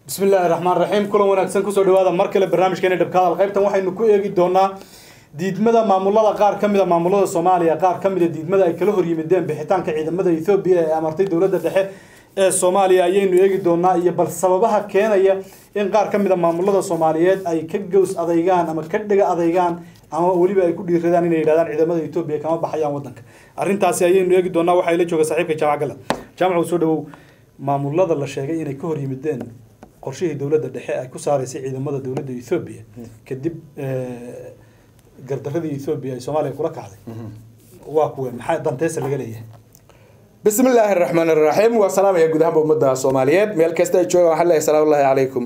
بسم الله الرحمن الرحيم كل wanaagsan ku soo dhawaada mar kale barnaamijkeena dhabkaada qaybtan waxaynu ku eegi doonaa diidmada maamulada qaar kamida maamulada Soomaaliya qaar kamida diidmada ay kala hor yimaadeen bixitaanka ciidamada Ethiopia ee amartay dawladda dhexe ee Soomaaliya ayaynu eegi doonaa iyo bal sababaha keenaya in qaar kamida maamulada Soomaaliyeed ay ka gows adaygaan ama ka dhiga adaygaan ama waliba ay ku dhiiradaan inay yiraahdaan ciidamada Ethiopia kama baxayaan wadanka arintaasi ayaynu eegi doonaa waxa ay la jooga saaxiibka jaamac soo dhawow maamulada la sheegay inay ka hor yimaadeen qorshihii dawladda dhexe ay ku saaraysay ciidamada dawladda Ethiopia kadib gardaradii Ethiopia ay Soomaaliya kula kacday waa kuwa maxay danteesa laga leeyahay بسم الله الرحمن الرحيم والسلام يا جودها بمدة الصوماليات ملك استيجوا وحلا السلام الله عليكم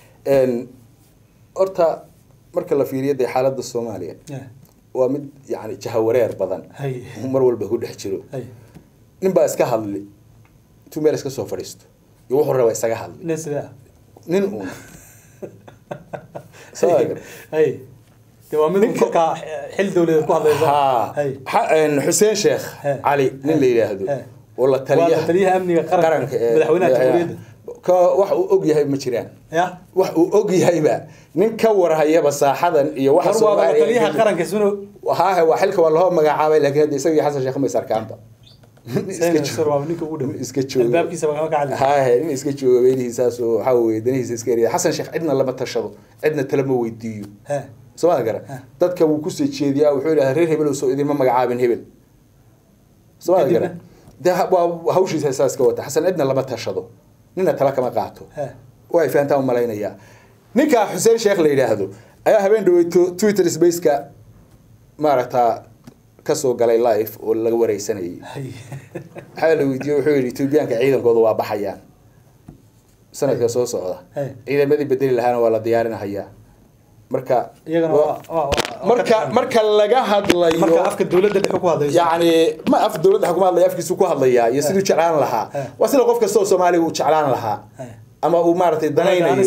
أرتا مركل في ريد حالة الصومالية ومد يعني جهورير بدن هم رول بهود حجرو نبى إسكهل تومير إسكسو فريست يروح الرواية إسكهل نسلا ننقون صاير تبغى من كا حل دولة ها حسين شيخ علي نلي يهدو والله تليها أمني قرن مدحونا توريد كواح أوجي هاي مشريان واح أوجي هاي بقى نكور هاي بس حدا يوح صومالي تليها قرن كسونه ها هو حلك والله هم مجعبة لكن هذا يسوي حسن شيخ ميسر كامبا اسكتشو الباب كيسه ما قاعد ها اسكتشو بيني ساسو حوي دنيس اسكري حسن شيخ عندنا لما تشرب عندنا تلمو ويديو ها سواء قرا dadka uu ku soo jeediyaa wuxuu ilaahay reer hebel soo idin ma magacaabin hebel soo qara hawshiisa asaaska wata xasan cidna lama tashado nina tala kama qaato way faantaa umaleynaya ninka Xuseen Sheekh la yiraahdo ayaa habeen dhawey Twitter space-ka maaragta ka soo galay live oo laga wareysanayay xal weydiyo wuxuu yiri Ethiopia-ka ciidankooda waa baxayaan sanadka soo socda ciidamadii bedeli lahaana waa la diyaarinayaa marka laga hadlayo marka afka dawladda dhexe ku hadlayso yaani ma af dawladda xukuumad la afkiisu ku hadlaya iyo sidoo jeclaan lahaa waa sida qof kasta oo Soomaali uu jeclaan lahaa ama uu maartay danaynayo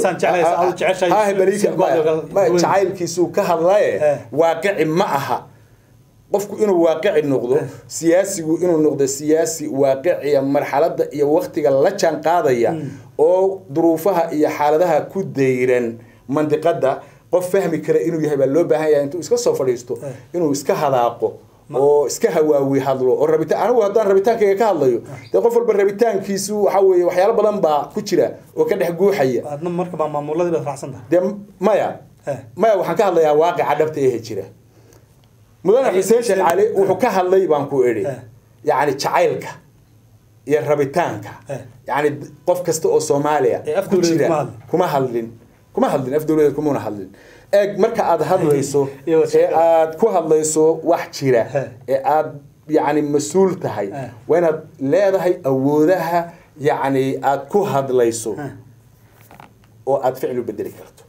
ma jacaylkiisu ka hadlay waaqici ma aha qofku inuu waaqici noqdo siyaasigu inuu noqdo siyaasi waaqici marxaladda iyo waqtiga la jaan qaadaya oo duruufaha iyo xaaladaha ku deyran mandiqada qof fahmi kara inuu yahay loo baahan yahay intuu iska soo fadhiisto inuu iska hadaaqo oo iska hawaawi hadlo oo rabitaan anigu haddaan rabitaankayga ka hadlayo dee qof walba rabitaankiisu waxa weeye waxyaalo badan baa ku jira oo ka dhex guuxaya adna marka baa maamuladii la raacsantahay dee maya waxaan ka hadlayaa waaqica dhabta ee jira mudane Xuseen Sheekh Cali wuxuu ka hadlay baan ku iri yaani jacaylka iyo rabitaanka yaani qof kasta oo Soomaaliya ku jira kuma hadlin af dawladeed kuma hadlin eeg marka aad hadlayso ee aad ku hadlayso wax jira ee aad yaani mas'uul tahay wayna leedahay awoodaha yaani aad ku hadlayso oo aad ficil u bedeli karto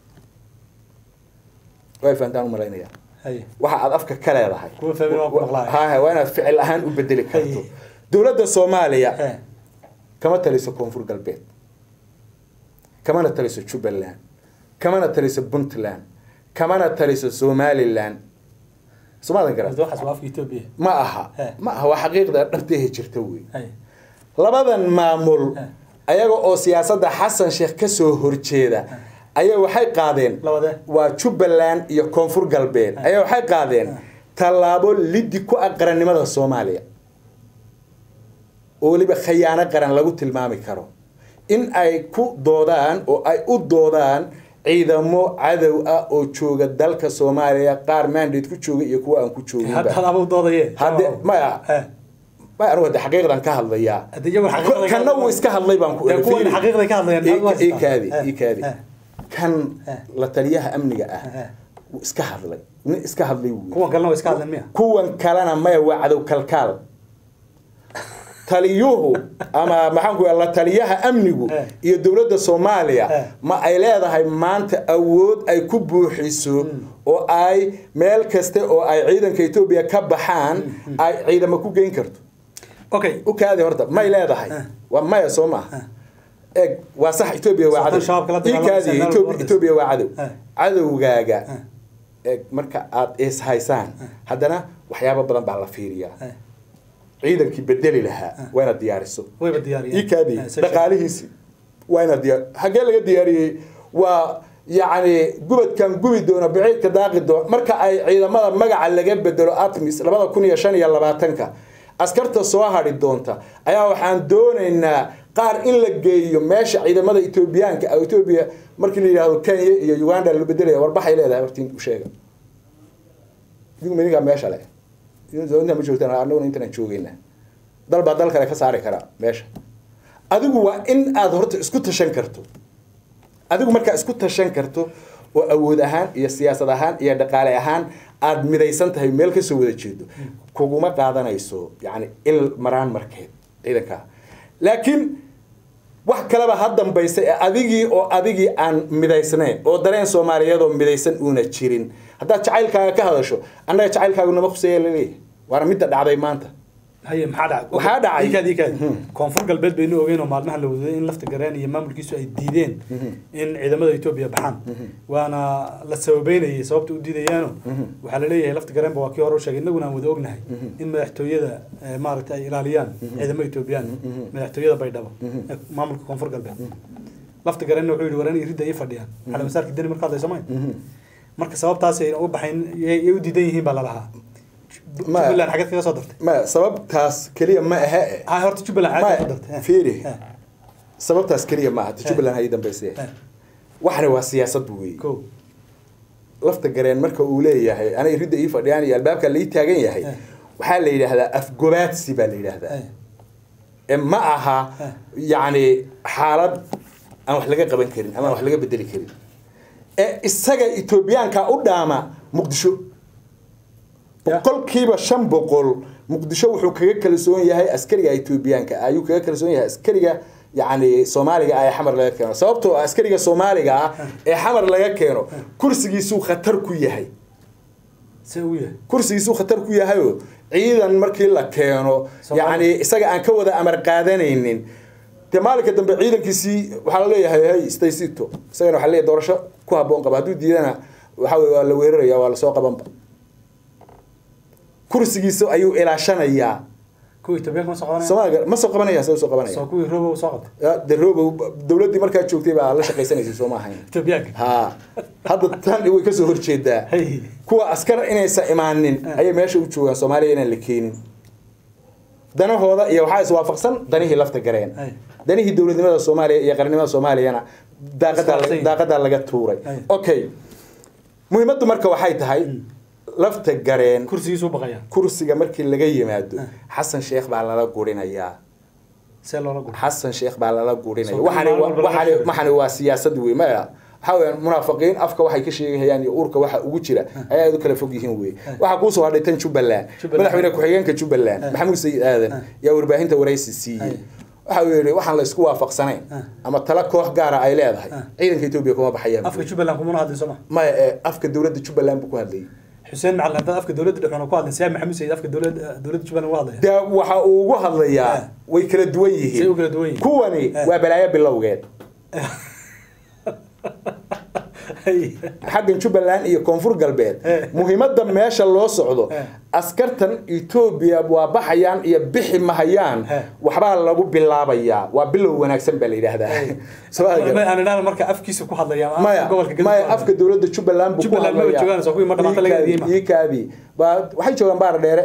way faantaan u maleynaya waxa aad afka ka leedahay ها وانا فعل ahaan u bedeli karto dawladda Soomaaliya kama taliso koonfur galbeed kama taliso Jubaland kama taliso Puntland kama taliso Somaliland Soomaaliya garan waxa soo afka Ethiopia ma aha waa xaqiiqda dhabtay jirta weey labadan maamul ayaga oo siyaasadda Xasan Sheekh ka soo horjeeda ayaa waxay qaadeen waa Jubaland iyo koonfur galbeed ayaa waxay qaadeen talaabo liddi ku aqranimada Soomaaliya oo liba khiyaano qaran lagu tilmaami karo in ay ku doodaan oo ay u doodaan ciidamo cadow ah oo jooga dalka Soomaaliya qaar mandate ku jooga iyo kuwa aan ku joogin hadda uu doodayay hadda ما أروح ده حقيقة كان كهذا كان نو إسكهذا يبان كون حقيقة كهذا إيه كان لتريها أمنية إسكهذا إسكهذا كون كلنا إسكهذا مية كون كلنا ما يوعدوا كالكال تليوه أما ما حنقول الله تليها أمنية يدولة الصومالية ما إلى هاي مانت أود أي كبو حسو أو أي مال كسته أو أي عيدا كيتوبيا كبحان أي عيدا ما كو جين كرتو اوكي وكذا هرتا ما يلاده هاي وما يسمع وصح إثيوبيا وعدو كذا إثيوبيا وعدو عدو جاجا مركا إيس هايسان هذانا وحياة بدران بالفيريا عيدا كي بدلي لها وين الديار السو وين الديار كذا دقاليه وين الديار حاجة لقى دياري و يعني قبض كان قبض دونا بعيد كداق دون مركا إذا ما مجا اللي جاب بدلو أتمس لما كوني يشان يلا باتنكا أسكرت الصواهر الدونتا أيها وحن دون إن قار إن لقي ماشي إذا ماذا إثيوبيان أو إثيوبيا مركي اللي هذا كان يوغندا اللي بدله وربح إلى هذا ورتين وشيء يقول مني قام ماشي عليه يقول أنت مش قلتنا أنا أنت نشوفينه ضل بدل كذا كساري كرا ماشي أدوه إن أظهرت اسكت شنكرته أدوه مركا اسكت شنكرته وأود أهان يا سياسة أهان يا دقالة أهان aad midaysan tahay meel ka soo wada jeedo kuguma qaadanayso yani il maraan markeed ciidanka laakiin wax kalaba haddan baysay adigii aan midaysnayn oo dareen Soomaaliyeed oo midaysan una jirin hadda jacaylkaaga ka hadasho annaga jacaylkaagu nama khuseeyay leeyahay waana mid dhacday maanta هي محادة كذا كونفور قلبت بينه وبينه ما لنا لو إن لفت جراني يمام الكيسو الديدين إن إذا ما إثيوبيا بحن وأنا لسببين سببت الديديانو وحلليه لفت جران بواقي وروش جينا قلنا ودوقنا إن ما يحتوي هذا مارت إيرانيان إذا ما إثيوبيان ما يحتوي هذا بيدابا مام الكونفور قلبت لفت جراني وحيد وراني يريد يفرديان على مسار كدني مركز زمان مركز سبب تاسي أو بحين يوديدين بالله ما جبلان حاجات كذا صدرت ما سبب تاس كلية ما هاي هرت جبلان حاجات صدرت فيري سبب تاس كلية ما تجبلان هاي دم بيسيه واحد هو سياسة بوي لفت جرين مركب أولية هاي أنا يريد يفرد يعني الباب كان ليه تاجين هاي وحال لي هذا أفجوبات سبا لي هذا معها يعني حالة أنا وحلاقة قبل كريم أنا وحلاقة بدل كريم السجا إثيوبيان كأوداما مقدشو بقول كيبا شن بقول مقدشو وحو كغا كلسون yahay askariga Ethiopianka ayuu kaga kalsoon yahay askariga yani Soomaaliga ay xamar laga keeno sababtoo askariga Soomaaliga ee xamar laga keeno kursigiisu khatar ku yahay sawiye kursigiisu khatar ku yahay ciidan markii la keeno yani isaga aan ka wada amar qaadanaynin tamaalka dambe ciidankiisi waxa la leeyahay hay staysito isaga waxa leeyahay doorasho ku haboon qaba haduu diidana waxa waa la weeraraya waa la soo qabanba kursigiisu ayuu ilaashanayaa kuwii Itoobiya ma soo qabanaya soo qabanaya soo kuwii Robo soo qabtay Robo dawladii markaa joogtay baa la shaqeysanaysay Soomaaliya Itoobiya ha hadda tan way ka soo horjeedaa kuwa askar inaysan imaanin ay meesha u joogaan Soomaaliya inaan la keenin danahooda iyo waxa is waafaqsan danihii lafta gareen danihii dawladnimada Soomaaliya iyo qarannimada Soomaaliyana daaqada laga tuuray okay muhiimadu marka waxay tahay lafta gareen kursigiisu baqayaan kursiga markii laga yimaado Xasan Sheekh baa lala guurinayaa Xasan Sheekh baa lala guurinaya waxaan waa siyaasad weey ma haween munaafiqiin afka waxay ka sheegayaan iyo urka waxa ugu jira ayaa ay kala fog yihiin weey waxa ku soo hadhay tan Jubbaland madaxweyne ku xigeenka Jubbaland Maxamuud Sayid Aadan yaa warbaahinta wareysi siiyay waxa uu yiri waxaan la isku waafaqsanayn ama tala koox gaar ah ay leedahay ciidanka Itoobiya kuma baxayaan afka Jubbaland kuma hadlay Soomaa ma afka dawladda Jubbaland buu ku hadlay حسين مع الهدف أفكار دولة دحنا قاعد سامي محمود سيد أفكار دولة جبنا واضح ده وحوجه ضياء ويكل دويه كوني وبلايا باللوجات حق نشوف الآن يكونفور قلبين مهمة ماشى الله صعده أسكرتن إثيوبيا وبحيان يبحي مهيان وحبال الله بالله بيا وبلو ونكسب بالله هذا سؤال أنا نعم مركب أفكيس وكل هذا يا ما أفكر دولة تشوف الآن بكل ما بتجوان سوي مرة ما تلاقي ديما يكابي وحي شو بار ديره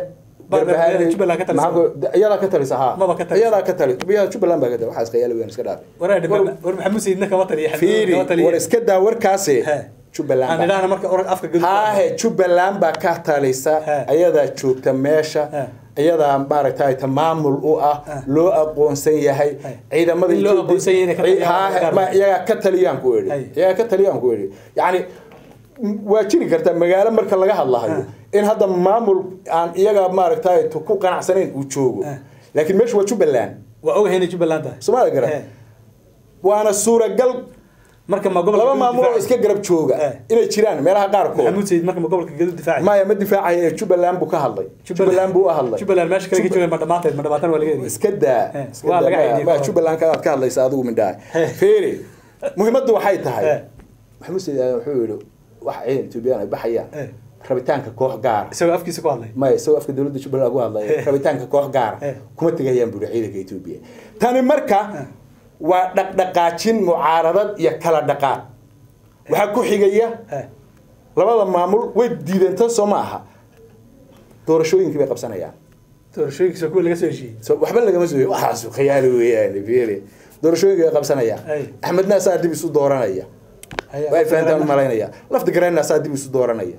يلا كتري صح ما بكتري يلا كتري بيا شو بلان بكتري وحاس خيال وين اسكدار ور محمود سيدنا كوتري يا حبيبي ور اسكدا وركاسي شو بلان انا marka orag afka gudub ها شو بلان با ka taleysa ayada joogta meesha ayada maaragtay tamaamul u ah loo aqoonsan yahay ciidamadii loo aqoonsan yahay ma iyaga ka taliyaan ku weeri yani waajiri karta magaalo marka laga hadlayo in hadda maamul aan iyaga maaragtay ku qanacsanayn uu joogo laakiin meeshu waa Jubbaland waa ogahay Jubbaland Soomaaliya garan waana suuragal marka ma gobol laba maamul iska garab jooga inay jiraan meelaha qaar ko Maxamuud Sayid marka ma gobolka gadud difaaci ma difaacay Jubbaland buu ka hadlay Jubbaland buu hadlay Jubbaland meesha kale ka joogan ma dhamaatan waa laga yeeray iska daa ma Jubbaland ka hadlaysa adigu midhaa feeri muhiimadu waxay tahay Maxamuud Sayid wuxuu yiri wax ay Itoobiya ay baxayaan rabitaanka koox gaar isagoo afkiisa ku hadlay ma isagoo afka dawladda Jubbaland ugu hadlay rabitaanka koox gaar kuma tagayaan buu ciidanka Itoobiya tani marka ودقدقاجين معارضة يا كلا دقاق وحكو حقيقة لبدا مامول way diideen Soomaha doorashooyinka bay qabsanayaan doorashooyinka soo laga soo heshiiyay soo waxba laga soo waxa soo khiyaali weeyaan fiiri doorashooyinka bay qabsanayaan Axmed Naasir dib isu dooranaya way faantaan maleynaya lafta gareen Naasir dib isu dooranaya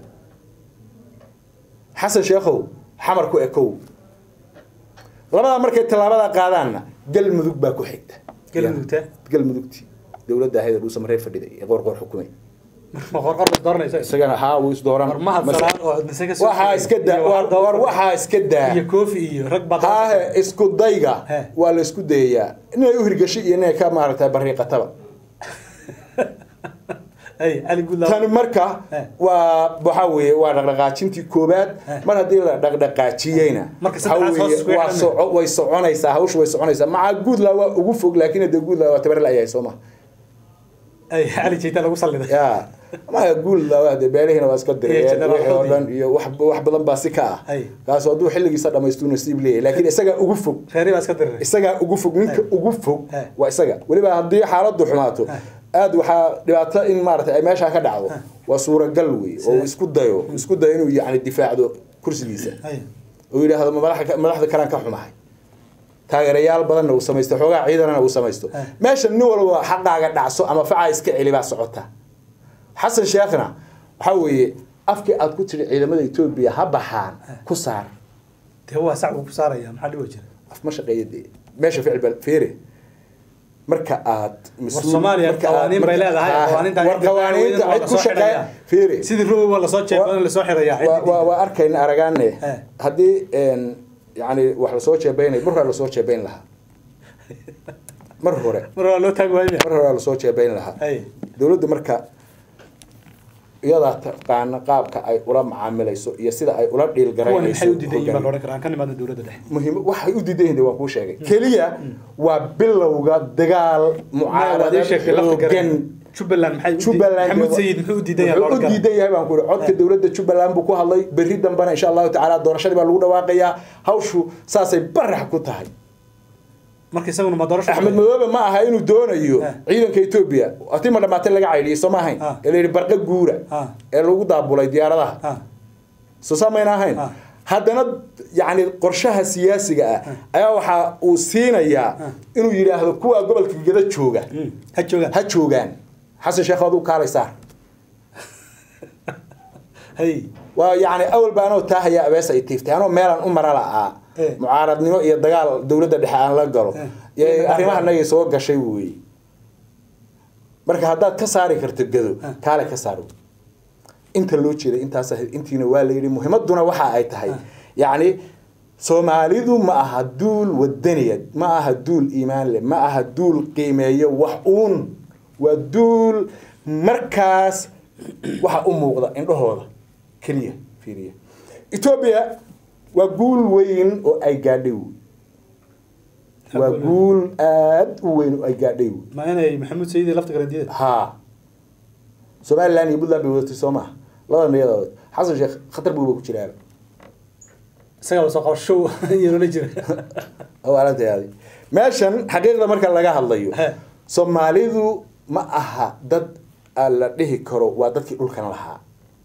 Xasan Sheekhow xamar ku ekow labada markay talaabada qaadaanna galmudug baa ku xigta galmudugti dawladda hay'adda uu sameeyay fadhiday ee qorqor xukumay qorqor dooranaysa isagana haa uu is dooran waxa iska daa iyo koofi iyo rag badan isku dayga waa la isku dayaa inay u hirgashay iyo inay ka maaragtay bariiqataba ay ali gudla tan marka waxa weeye waa dhaqdhaqaajintii koobaad mar hadii la dhaqdhaqaajiyayna way soconaysaa hawshu way soconaysaa maca gudla waa ugu fog laakiin hada gudla waa tabar la ayay Soomaa ay ali jeeyta lagu saliday ya ma gudla waa de beelihina waa iska direen iyo wax badan baa si ka ah kaas oo xilligiisa dhamaysto nasiib leeyahay laakiin isaga ugu fog reeri baa iska direen isaga ugu fog ninka ugu fog waa isaga waliba hadii xaaladdu xumaato aad waxa dhibaato in maartay ay meesha ka dhacdo waa suuragal weey oo isku dayo inuu yaani difaacdo kursigiisa oo yiraahdo madaxda karan ka xumahay taageerayaal badan oo sameeysto xogaa ciidanana uu sameeysto meesha nin walba xaqaaga dhacso ama faca iska celiba socota Xasan Sheekhna waxa weeye afkii aad ku tiri ciidamada Itoobiya ha baxaan ku saar waa sax ku saaraya maxaa dhibo jira af ma shaqeeyay meesha ficil bal fiiri marka aad Soomaaliya qawaaniin bay leedahay qawaaniinta cid ku shaqeeya fiiri sidii roob wala soo jeebaan la soo xiraya waa arkayna aragaane hadii يعني واحد سوى شيء بيني مرة لو سوى شيء بين لها مرة لو تقوي مرة لو سوى شيء بين لها دولة مركا يلا كان قابك أي ولا معاملة يصير أي ولا ديل جراي هو حيودي ده يبان لورك كان ما الدولة ده مهم وحيودي ده هندي وأبوه شيء كليا وبلا وجا دجال معارضة جن شوبلان محمود سيد محمود ده محمود ده يا بانكور عد الدولة شوبلان بكو هالله بريد دمبنا إن شاء الله تعالى دور شدي بالوجود واقعية هاوشو ساسي برح كتاعي markii isaguna ma doorasho Axmed Madoobe ma aha inuu doonayo ciidanka Itoobiya atima dhamaatay laga cayliyay Soomaaliya ee barqa guura ee lagu daabulay diyaaradaha soo sameeynahayn haddana yaani qorshaha siyaasiga ah ayaa waxa uu siinayaa inuu yiraahdo kuwa gobolka gada jooga ha joogaan Xasan Sheekh adu kaalay saar hay waa yaani awal baano taahaya abees ay tiiftay anoo meelan u marala mucaaradnimo iyo dagaal dawladda dhexe aan la galo arrimaha naga soo gashay weey marka haddaad ka saari karto gado kaale ka saaro inta loo jeeday intaas intiina waa la yiri muhiimaduna waxa ay tahay yaani Soomaalidu ma aha duul wadaniyad ma aha duul iimaan leh ma aha duul qiimeeyo wax uun waa duul markaas waxa u muuqda indhahooda kaliya fiiriya Ethiopia وأقول وين أو أي قاديو وأقول وين أو أي قاديو ما أنا محمود سيدي لفت قرديد ها سؤال لاني يقول له بيوت السماء لا نيا حصل شيء خطر بوبو كشراب سجل ساق الشو يروليجر أو على هذه ماشان حقيقة مركز لقاها الله يو سومالي ذو ما أها ضد اللي كرو وضد كيقول كان لها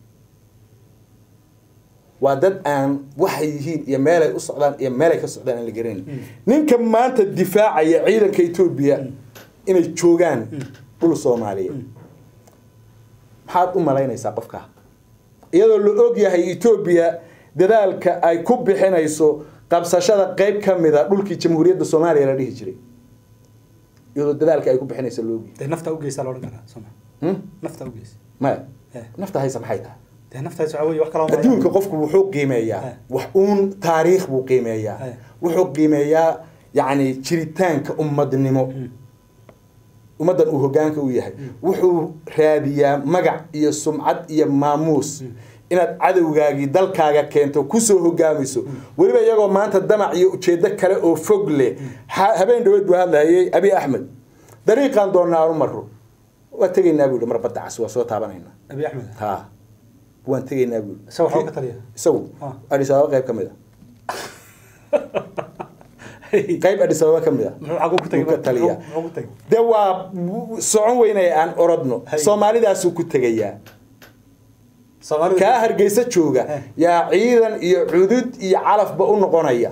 ودد أن وحيهين يمالك الصعدان يمالك الصعدان اللي جرين نين كمان الدفاع يعيدا كيتوبيا إن الشوغان كل الصومالية حاط ملايين يساقفك يلا اللي أوجي هي إثيوبيا ذلك أي كوب حين يسو قبض شذا قيب كم ذا دول كي جمهورية الصومالية اللي هيجري يلا ذلك أي كوب حين يسو لوجي نفط أوجي سالور كنا سمع نفط أوجي ما نفط هاي سمحيتها نفط سعوي وحكلام أدونك قفك وحوق قيمية وحقون تاريخ وقيمية وحوق قيمية يعني شريتان كأمد النمو أمد وهجانك وياه وحو رادية مجع يا سمعة يا ماموس إن عدو جاي دل كاجا كنتو كسو هجاميسو ولما يجوا ما أنت الدمع يشدك كله وفقله هبين دوت بهذا هي أبي أحمد طريقا دون نار مرة وتجي نقول مرة بتاع سوا سوا تابعنا أبي أحمد ها وان تجي نقول سو حاجة تريه سو أنا سأقول غير كم ده qayb Addis Ababa kamid ah muxuu ku tagay taliya de waa socon weynay aan orodno Soomaalidaas ku tagayaa ka Hargeysa jooga yaa ciidan iyo cudud iyo calafba u noqonaya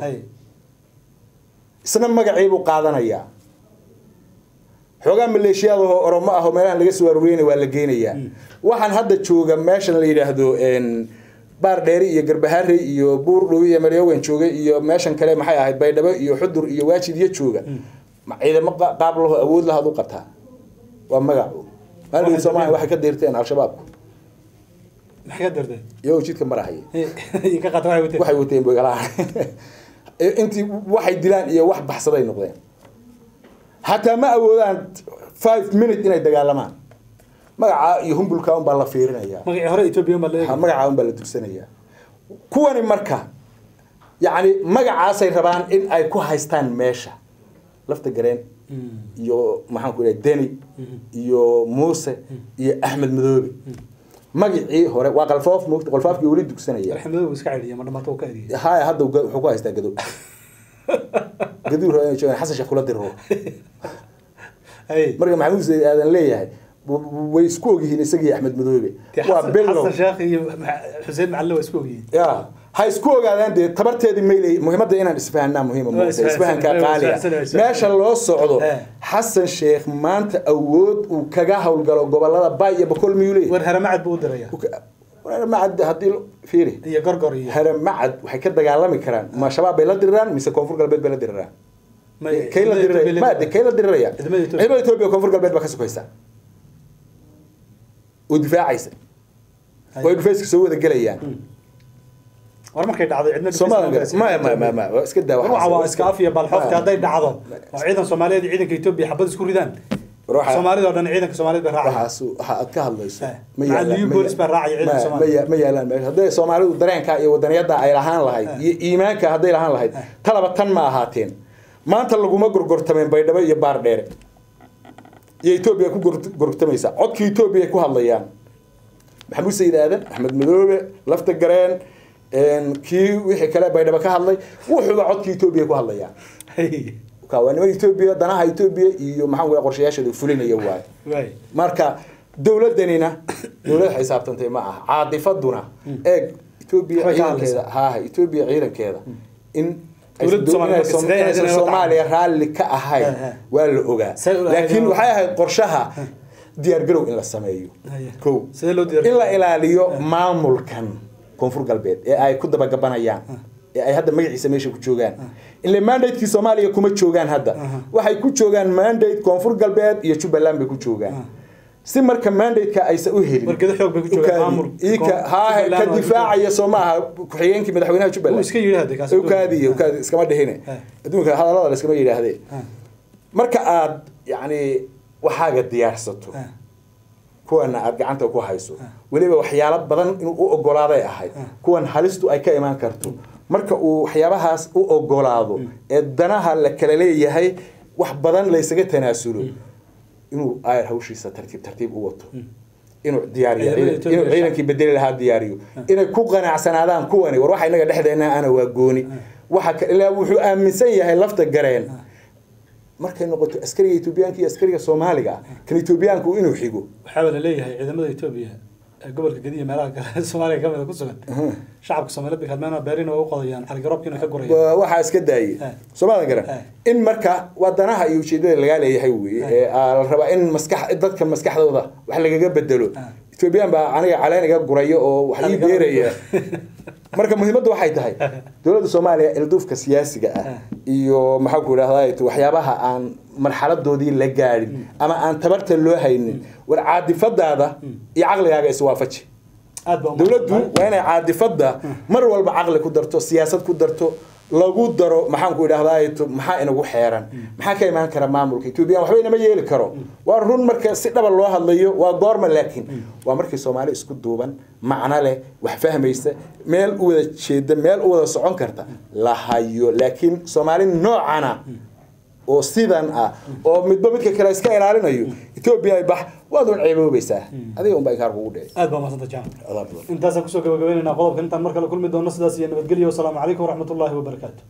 isna magaciibu qaadanaya xogaa maleeshiyada oo Oromo ah oo meelaha laga soo warweynay waa la geenayaa waxaan hadda jooga meeshan la yiraahdo baar dheeri iyo Garbaharre iyo Buur Dhow iyo Maryaweyn jooga iyo meeshan kale maxay ahayd Baydhabo iyo Xudur iyo Waajid iyo jooga ciidamo qaab loo awood lahayd u qabtaa waa magacu maalin Soomaaliya waxay ka deerteen al-shabaab maxay ka deerteen iyo jidka marahay ka qatar waxay wateen boogalaha intii waxay dilaan iyo wax baxsaday noqdeen hatta ma awoodaan 5 minutes inay dagaalamaan magaca iyo humbulka baa la fiirinaya magaci hore Ethiopia ma leeyahay magaca baa la tursanaya kuwani marka yaani magacaas ay rabaan in ay ku haystaan meesha lafta gareen iyo maxaan ku leeyahay Deni iyo Muuse iyo Ahmed Madoobe magacii hore waa qalfoof moogta qalfaafkii wali dugsanaya Ahmed Madoobe iska celiya ma dhamato ka adiyay haay hadda wuxuu ku haystaa gado gado hore inuu Xasan Sheekh kula diro marka maxamuud Said aadan leeyahay way isku ogyihiin isagii Ahmed Madoobe waa Bello Xasan Sheekh iyo Xuseen Macalin way isku ogyihiin hay isku ogaadaan de tabarteedii meelay muhiimada inaan isfahanaa muhiima isfahanka qaaliga meesha loo socdo Xasan Sheekh maanta awood uu kaga hawlgalo gobolada Bay iyo Boqol Miyule war haramacad buu diraya haramacad hadii fiiri iyo gorgor iyo haramacad waxay ka dagaalami karaan ma shabaab bay la diraan mise koonfur galbeed bay la diraan kayla diraya ma kayla diraya ciidamada Ethiopia koonfur galbeed ba ka sokaysa ودفاعيسه ودفاعيسه سو wada galayaan war markay dhacday cidna ma iska daa waxa iska afiya bal xofta haday dhacdo oo ciidan Soomaaliyeed ciidanka Ethiopia xabad isku ridaan Soomaalida oo dhan ciidanka Soomaaliyeed ba raacay waxa ka hadlayso ma yaalaan booliis ba raacay ciidanka Soomaaliyeed ma yaalaan haday Soomaalidu dareenka iyo wadaniyada ay lahaan lahayd iyo iimaanka haday lahaan lahayd talaba tan ma ahaateen maanta laguma gurgurtameen Baydhabo iyo Baar Dheere iyo Ethiopia ku gurgurtamaysa codka Ethiopia ku hadlayaan Maxamuud Said aadan Ahmed Madoobe lafta gareen kii wixii kale Baydhabo ka hadlay wuxuu codka Ethiopia ku hadlayaan ka waa Ethiopia danaha Ethiopia iyo maxaan weey qorshayaashooda fulinaya waay marka dawladanina dawlad xisaabtantay ma aha caadifaduna eeg Ethiopia ciidankeeda Ethiopia ciidankeeda in Soomaaliya raalli ka ahay waa la ogaa laakiin waxay ahayd qorshaha diyaar garow in la sameeyo ko in la ilaaliyo maamulkan koonfur galbeed ee ay ku dabagabanayaan ee ay hadda magaciisa meesha ku joogaan ilaa mandate-kii Soomaaliya kuma joogaan hadda waxay ku joogaan mandate koonfur galbeed iyo Jubaland bay ku joogaan si marka mandate-ka aysa u helin wargada xoog bay ku joogaan maamulka ka difaacaya Soomaha ku xigeenkii madaxweynaha Jubaland iska yiraahday kaas iskama dhehine adduunka hadalada iskama yiraahdee marka aad yaani waxaaga diyaarsato kuwana aad gacanta ku hayso waliba waxyaalo badan inuu u ogolaaday ahayd kuwan halistu ay ka iman karto marka uu waxyaabahaas u ogolaado ee danaha la kala leeyahay wax badan la isaga tanaasulo inuu ay hawshiisa tartiib u wato inuu diyaariyo inuu ciidankii bedeli lahaa diyaariyo inay ku qanacsanaadaan kuwani war waxa inaga dhexdeena ana waa gooni waxa ilaa wuxuu aaminsan yahay lafta gareen markay noqoto askariga Ethioopiyaanka iyo askariga Soomaaliga kan Ethioopiyaanku inuu xigo waxa la leeyahay ciidamada Ethiopia gobolka Gadiya meelaha kale Soomaaliya kamid ku sugan shacabka Soomaaliyeed bixadmeena beerina oo u qodayaan xargaroobkiina ka gurayaan waxa iska daayay Soomaaliya garan in marka wadanaha iyo ujeedada laga leeyahay ee la raba in dadka maskaxdooda wax laga bedelo Ethiopian ba aniga caleeniga gurayo oo wax ii beeraya marka muhiimadu waxay tahay dawladda Soomaaliya ilduufka siyaasiga ah iyo maxaa ku raahdaa waxyaabaha aan marxaladoodii la gaarin ama aan tabarta loo haynin war caadifadaada iyo aqligaaga is waafaji dawladdu waa inay caadifada mar walba aqli ku darto siyaasad ku darto lagu daro maxaan ku raahdaa maxaa inagu xeeran maxaa ka iman kara maamulka Ethiopia waxba inama yeeli karo waa run marka si dhab loo hadlayo waa goorma laakiin waa markii Soomaali isku duuban macna leh wax fahmaysa meel u wada jeeda meel u wada socon karta la hayo laakiin Soomaali noocana oo sidan ah oo midba midka kale iska ilaalinayo Ethiopia ay bax waad u ceeboobaysaa adiga un bay kaar ugu dhacay aad baa maasanta jaan intaas ku soo gabagabeynaa qodobkan intaan mar kale kulmi doono sidaas iyo nabadgelyo. Assalaamu calaykum waraxmatullaahi wabarakaatuh.